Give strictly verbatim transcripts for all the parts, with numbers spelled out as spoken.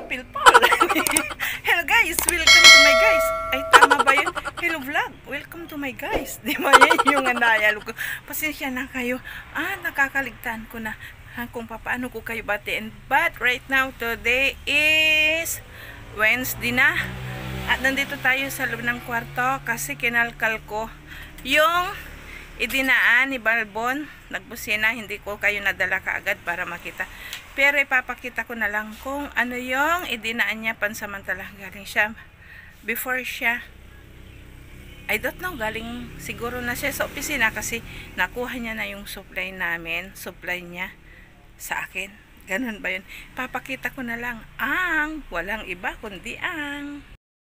pilpol. Hello guys, welcome to my guys. Ay, tama ba yun? Hello vlog, welcome to my guys. Di ba yan yung anayal ko? Pasensya na kayo. Ah, nakakaligtaan ko na ha, kung paano ko kayo batiin. But right now, today is Wednesday na. At nandito tayo sa loob ng kwarto kasi kinalkal ko yung idinaan ni Balbon. Nagbusina, hindi ko kayo nadala kaagad para makita. Pero ipapakita ko na lang kung ano yung idinaan niya pansamantala. Galing siya, before siya, I don't know, galing siguro na siya sa opisina kasi nakuha niya na yung supply namin, supply niya sa akin. Ganun ba yun? Papakita ko na lang ang walang iba kundi ang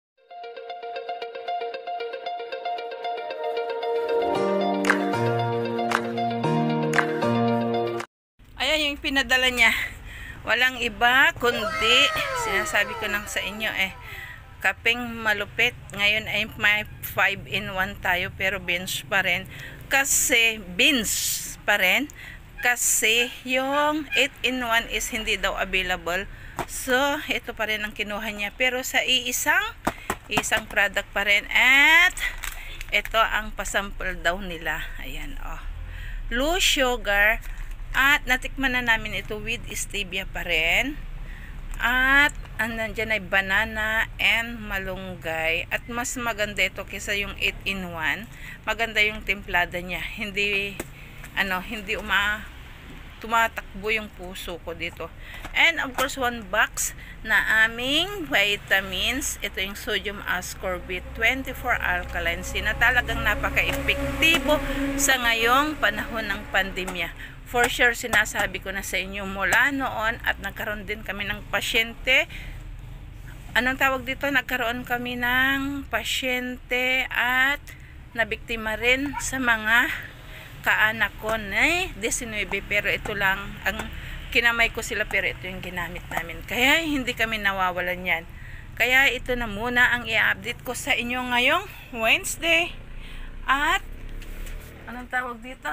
ayan yung pinadala niya. Walang iba kundi, sinasabi ko nang sa inyo eh, kapeng malupit. Ngayon ay may five in one tayo pero beans pa rin. Kasi beans pa rin. Kasi yung eight in one is hindi daw available. So, ito pa rin ang kinuha niya. Pero sa iisang, isang product pa rin. At ito ang pasample daw nila. Ayan, oh. Low sugar. At natikman na namin ito with stevia pa rin. At nandyan ay banana and malunggay. At mas maganda ito kaysa yung eight in one. Maganda yung templada niya. Hindi, ano, hindi uma, tumatakbo yung puso ko dito. And of course, one box na aming vitamins. Ito yung sodium ascorbate twenty-four alkaline C na talagang napaka-epektibo sa ngayong panahon ng pandemya. For sure, sinasabi ko na sa inyo mula noon at nagkaroon din kami ng pasyente. Anong tawag dito? Nagkaroon kami ng pasyente at nabiktima rin sa mga kaanak ko na nineteen, pero ito lang ang kinamay ko sila, pero ito yung ginamit namin. Kaya hindi kami nawawalan yan. Kaya ito na muna ang i-update ko sa inyo ngayong Wednesday. At anong tawag dito?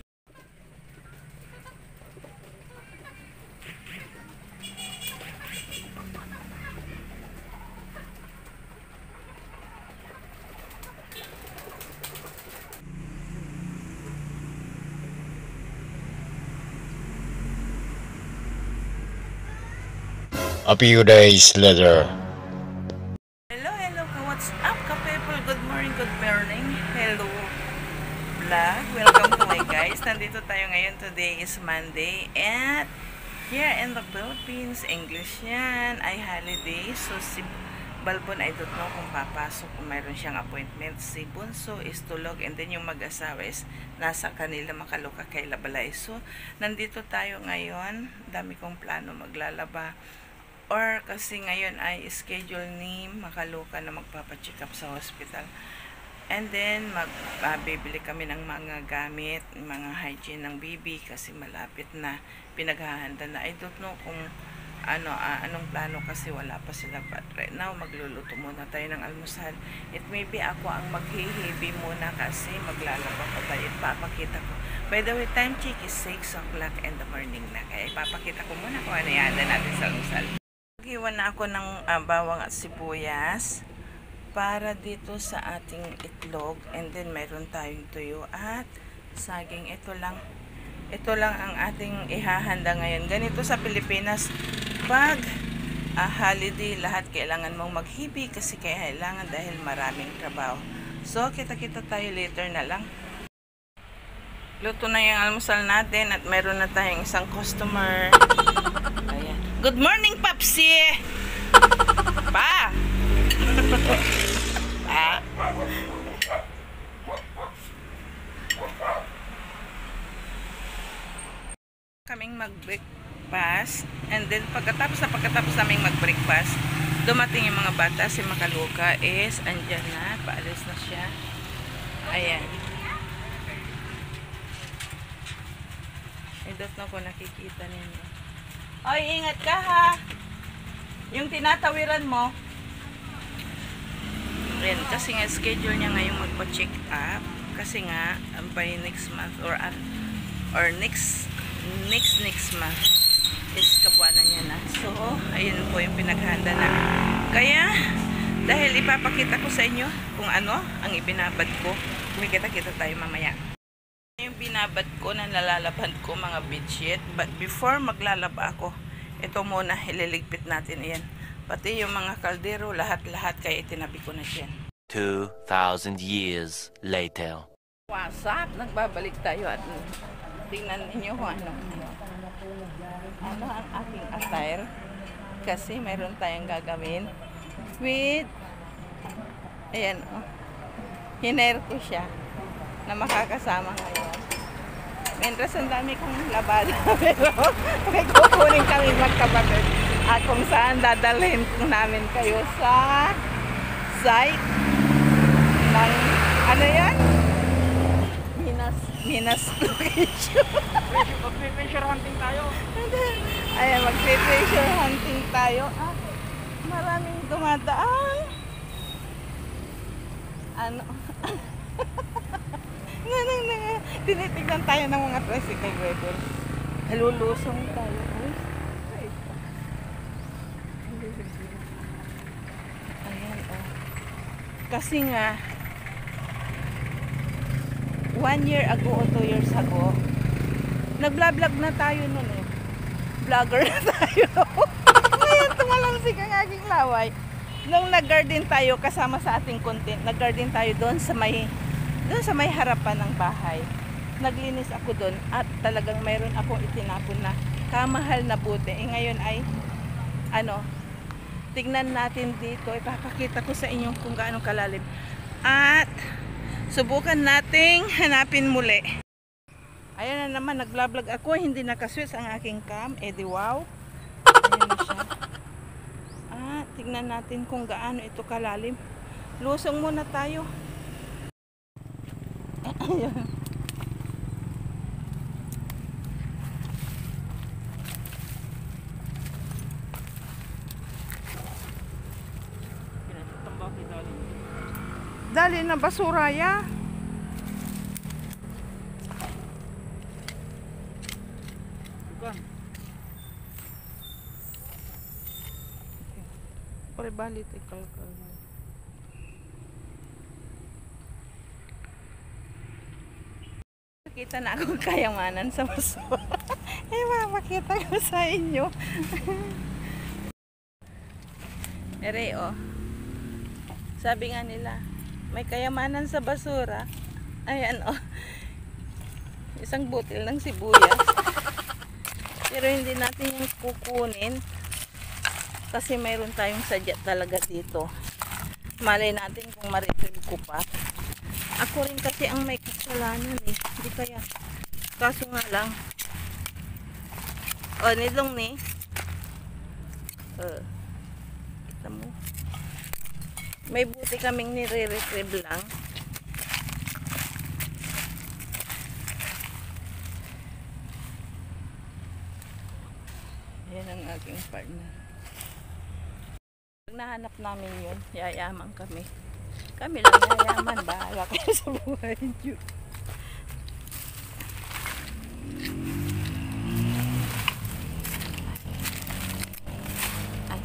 A few days later. Hello, hello, what's up, ka-people? Good morning, good morning. Hello, vlog. Welcome to my guys. Nandito tayo ngayon. Today is Monday. And here in the Philippines, English yan, ay holiday. So, si Balbon, I don't know kung papasok, kung mayroon siyang appointment. Si Bunso is tulog. And then yung mag-asawa is nasa kanila makaluka kay Labalay. So, nandito tayo ngayon. Dami kong plano maglalaba. Or kasi ngayon ay schedule ni Makaluka na magpapacheck up sa hospital. And then magbibili uh, kami ng mga gamit, mga hygiene ng baby kasi malapit na, pinaghahanda na. I don't know kung ano, uh, anong plano kasi wala pa sila. But right now magluluto muna tayo ng almusal. It may be ako ang maghihibi muna kasi maglalaba pa tayo. Ipapakita ko. By the way, time check is six o'clock in the morning na. Kaya ipapakita ko muna kung ano ihanda natin sa almusal. Iwan na ako ng uh, bawang at sibuyas para dito sa ating itlog, and then mayroon tayong tuyo at saging. Ito lang ito lang ang ating ihahanda ngayon. Ganito sa Pilipinas pag uh, holiday, lahat kailangan mong maghibi kasi kailangan dahil maraming trabaho. So kita-kita tayo later na lang. Luto na yung almusal natin at mayroon na tayong isang customer. Ayan. Good morning, Papsi! Pa! Pa! Kaming mag-breakfast, and then pagkatapos na pagkatapos naming mag-breakfast, dumating yung mga bata. Si Makaluka is andyan na, paalis na siya. Ayan. I don't know kung nakikita ninyo. Oy, ingat ka ha. Yung tinatawiran mo. Rin, kasi nga schedule niya ngayong magpa-check up. Kasi nga, by next month or or next next next month is kabuanan niya na. So, ayun po yung pinaghanda namin. Kaya, dahil ipapakita ko sa inyo kung ano ang ibinabad ko. Kumikita-kita tayo mamaya. Yung binabad ko na nalalabad ko mga bedsheet. But before maglalaba ako, ito muna, ililigpit natin. Ayan. Pati yung mga kaldero, lahat-lahat, kaya itinabi ko na dyan. two thousand years later. What's up? Nagbabalik tayo at tingnan ninyo kung ano. Ano ang aking attire. Kasi mayroon tayong gagawin with, ayan, oh. Hiner ko siya na makakasama ngayon. Mientras ang dami kong labada, pero may kukunin kami magkapatid. At kung saan dadalhin namin kayo sa site ng, ano yan? Minas, Minas location. Mag-treasure hunting tayo. Ayan, mag-treasure hunting tayo. Ah, maraming dumadaan. Ano? Nanang na, tinitignan tayo ng mga tricycle rider. Halulusong tayo. Ayan, oh. Kasi nga, one year ago o two years ago, nag-vlog na tayo nun eh. Vlogger na tayo. Ngayon, tumalansik ang aking laway. Nung nag-garden tayo kasama sa ating content, nag-garden tayo doon sa may doon sa may harapan ng bahay. Naglinis ako doon at talagang mayroon akong itinapon na kamahal na buti. Eh ngayon ay ano, tignan natin dito, ipapakita ko sa inyo kung gaano kalalim. At subukan nating hanapin muli. Ayan na naman, nag-vlog ako, hindi nakaswitch ang aking cam. Eh di wow. Ayan na siya. Ah, tignan natin kung gaano ito kalalim. Lusong muna tayo. Ayan. Dali na basura ya. Bukan. Pare balik ikal kal. Kita na ako kayamanan sa basura. Eh, mapakita ko sa inyo. Ere, oh. Sabi nga nila, may kayamanan sa basura. Ayan, oh. Isang butil ng sibuyas. Pero hindi natin yung kukunin. Kasi mayroon tayong sadya talaga dito. Malay natin kung ma-retrieve ko pa. Ako rin kasi ang may kasalanan eh. Hindi kaya. Kaso nga lang. O, nilong ni. Uh, kita mo. May buti kaming nire-retrieve lang. Yan ang aking partner. Pag nahanap namin yun, yayaman kami. Kami lang yayaman, bahala kayo sa buhay niyo. Ay.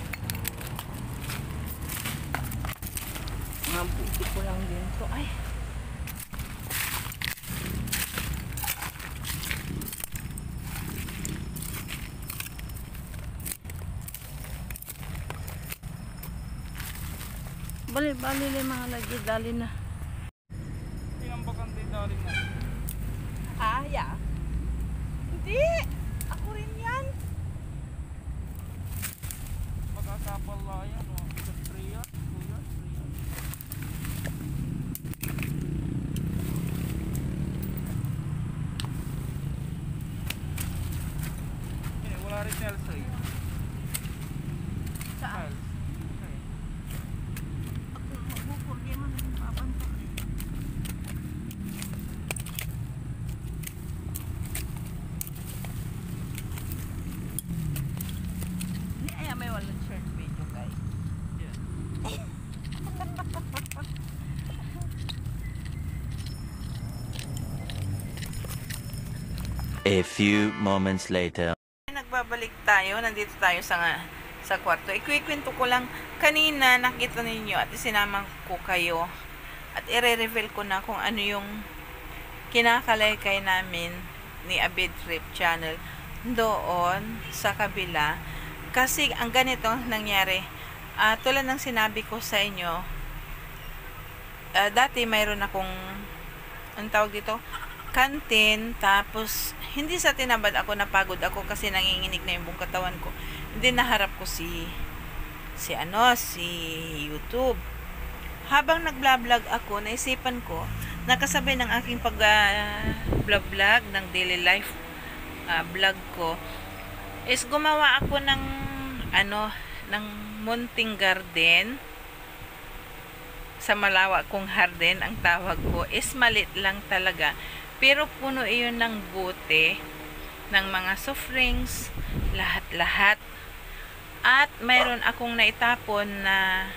Mga buti ko lang din to. Ay. Bali-bali lang mga lagi, dali na. Tinambakan din dali mo. Ah, yeah. Hindi! Ako rin yan. Magkakapal lang yan, o. three years, two years, three years. Hindi, wala rin Nelsa eh. Saan? Miles. May walang shirt video guys. Yeah. A few moments later. Nagbabalik babalik tayo. Nandito tayo sa sa kwarto. Ikwikwento ko lang, kanina nakita ninyo at isinama ko kayo at i-reveal ko na kung ano yung kinakalaykay namin ni Abid Trip Channel doon sa kabila. Kasi ang ganito nangyari, uh, tulad ng sinabi ko sa inyo, uh, dati mayroon akong ang tawag dito, kantin, tapos hindi sa tinabad ako, napagod ako kasi nanginginig na yung buong katawan ko. Hindi, naharap ko si si ano, si YouTube. Habang nagblog ako, naisipan ko, nakasabay ng aking pag-vlog uh, ng daily life uh, vlog ko, is gumawa ako ng ano, ng munting garden. Sa malawak kong garden, ang tawag ko is malit lang talaga, pero puno iyon ng bote ng mga soft drinks, lahat-lahat. At mayroon akong naitapon na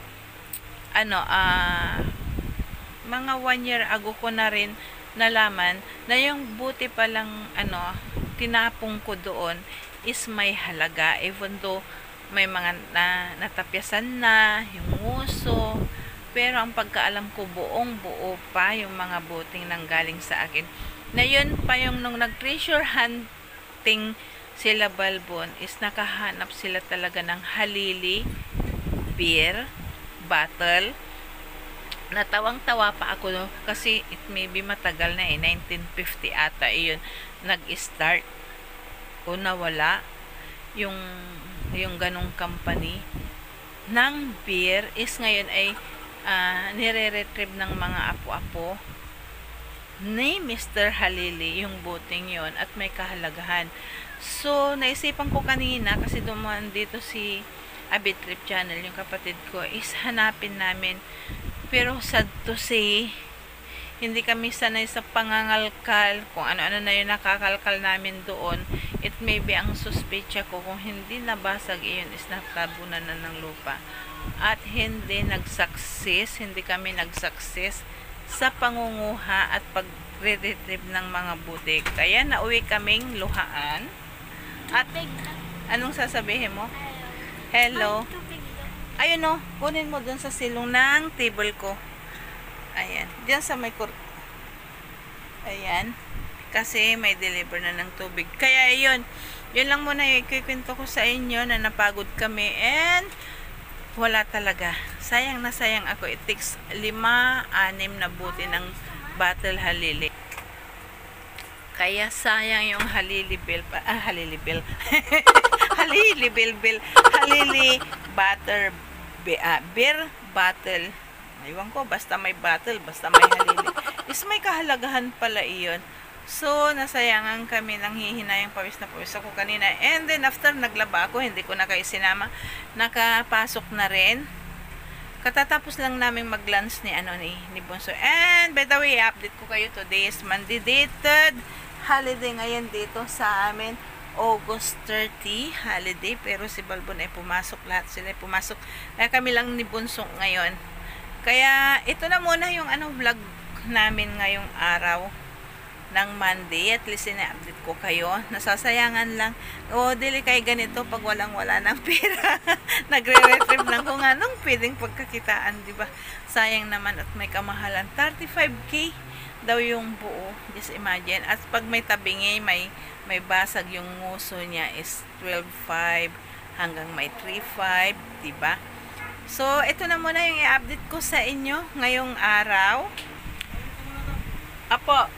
ano, ah uh, mga one year ago ko na rin nalaman na yung bote palang ano, tinapong ko doon is may halaga, even though may mga na, natapyasan na yung nguso. Pero ang pagkaalam ko, buong buo pa yung mga boting nanggaling sa akin. Na yun pa yung nung nag-treasure hunting sila Balbon, is nakahanap sila talaga ng Halili beer bottle. Natawang-tawa pa ako, no? Kasi it may be matagal na eh, nineteen fifty ata iyon nag-start o nawala yung yung ganong company ng beer, is ngayon ay Uh, nire-retrieve ng mga apo-apo ni Mister Halili yung boting yon at may kahalagahan. So, naisipan ko kanina kasi dumaan dito si Abid Trip Channel, yung kapatid ko, is hanapin namin. Pero sad to say, hindi kami sanay sa pangangalkal, kung ano-ano na yung nakakalkal namin doon. It may be ang suspetsa ko, kung hindi nabasag iyon is natabunan na ng lupa. At hindi nag-success, hindi kami nag-success sa pangunguha at pag-retrieve ng mga butik. Kaya nauwi kaming luhaan. At anong sasabihin mo? Hello. Ayun o, kunin mo dun sa silong ng table ko. Ayan, diyan sa may kur... Ayan. Kasi may deliver na ng tubig. Kaya yun, yun lang muna yung ikikwento ko sa inyo na napagod kami and wala talaga. Sayang na sayang ako. It takes lima, anim na buti ng bottle Halili. Kaya sayang yung Halili Bill. Ah, Halili Bill. Halili Bill Bill. Halili butter be, ah, beer bottle. Aywan ko, basta may bottle, basta may Halili. Is may kahalagahan pala iyon. So, nasayangan kami ng hihinayang pawis na pawis ako kanina. And then, after naglaba ako, hindi ko na kayo sinama. Nakapasok na rin. Katatapos lang namin mag-lunch ni, ano, ni, ni Bonso. And, by the way, update ko kayo. Today is Monday dated. Holiday ngayon dito sa amin. August thirtieth, holiday. Pero si Balbon ay pumasok. Lahat sila ay pumasok. Kaya kami lang ni Bonso ngayon. Kaya, ito na muna yung ano, vlog namin ngayong araw ng Monday. At least ina-update ko kayo. Nasasayangan lang. O, dili kay ganito pag walang-wala ng pera. Nagre-retrieve lang kung anong pwedeng pagkakitaan, di ba? Sayang naman at may kamahalan. thirty-five K daw yung buo. Just imagine. At pag may tabingi, may may basag yung nguso niya is twelve five hanggang may three five, di ba? So, ito na muna yung i-update ko sa inyo ngayong araw. Apo.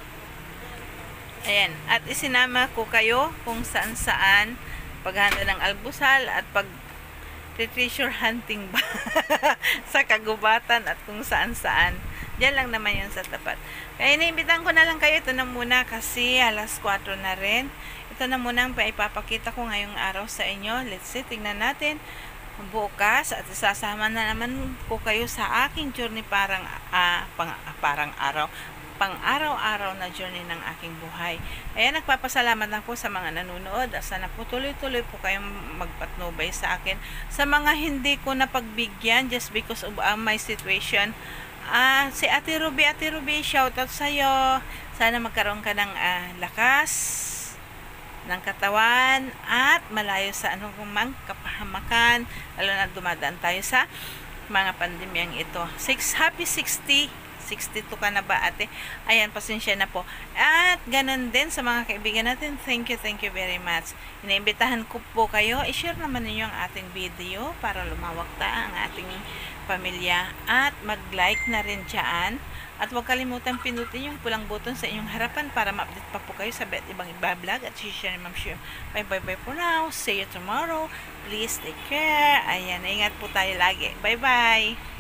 Ayan, at isinama ko kayo kung saan-saan paghanda ng almusal at pag treasure hunting ba sa kagubatan at kung saan-saan. Diyan lang naman yun sa tapat. Kaya iniimbitan ko na lang kayo. Ito na muna kasi alas kwatro na rin. Ito na muna ang ipapakita ko ngayong araw sa inyo. Let's see, tingnan natin bukas at isasama na naman ko kayo sa aking journey parang, uh, pang, uh, parang araw. Pang araw-araw na journey ng aking buhay. Ayan, nagpapasalamat ako sa mga nanonood. Sana po tuloy-tuloy po kayong magpatnubay sa akin. Sa mga hindi ko napagbigyan just because of uh, my situation. Ah, uh, si Ate Ruby, Ate Ruby, shoutout sa'yo. Sana magkaroon ka ng uh, lakas ng katawan at malayo sa anong mang kapahamakan, lalo na dumadaan tayo sa mga pandemyang ito. Six, happy sixty. sixty-two ka na ba, ate? Ayan, pasensya na po. At ganun din sa mga kaibigan natin. Thank you, thank you very much. Iniimbitahan ko po kayo. I-share naman ninyo ang ating video para lumawak ta ang ating pamilya. At mag-like na rin dyan. At huwag kalimutan pinutin yung pulang button sa inyong harapan para ma-update pa po kayo sa bet ibang iba-vlog. At share ni Ma'am Shio. Bye-bye-bye for now. See you tomorrow. Please take care. Ayan, ingat po tayo lagi. Bye-bye.